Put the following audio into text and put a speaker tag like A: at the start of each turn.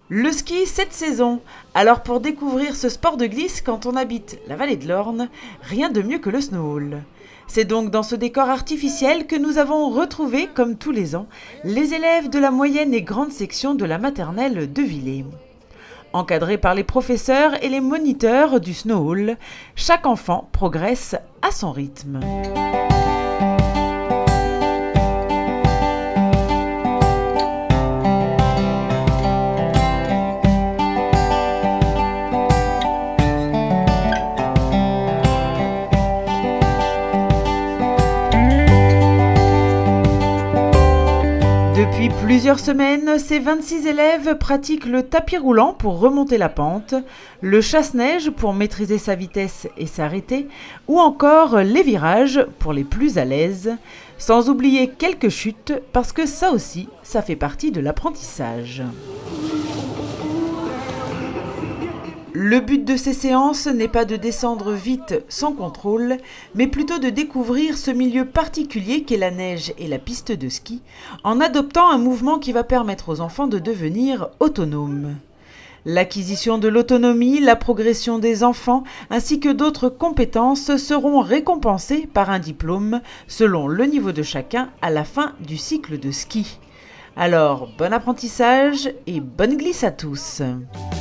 A: Le ski cette saison. Alors pour découvrir ce sport de glisse quand on habite la vallée de l'Orne, rien de mieux que le snowhall. C'est donc dans ce décor artificiel que nous avons retrouvé, comme tous les ans, les élèves de la moyenne et grande section de la maternelle de Villers. Encadrés par les professeurs et les moniteurs du snowhall, chaque enfant progresse à son rythme. Depuis plusieurs semaines, ces 26 élèves pratiquent le tapis roulant pour remonter la pente, le chasse-neige pour maîtriser sa vitesse et s'arrêter, ou encore les virages pour les plus à l'aise, sans oublier quelques chutes parce que ça aussi, ça fait partie de l'apprentissage. Le but de ces séances n'est pas de descendre vite sans contrôle, mais plutôt de découvrir ce milieu particulier qu'est la neige et la piste de ski, en adoptant un mouvement qui va permettre aux enfants de devenir autonomes. L'acquisition de l'autonomie, la progression des enfants, ainsi que d'autres compétences seront récompensées par un diplôme, selon le niveau de chacun, à la fin du cycle de ski. Alors, bon apprentissage et bonne glisse à tous!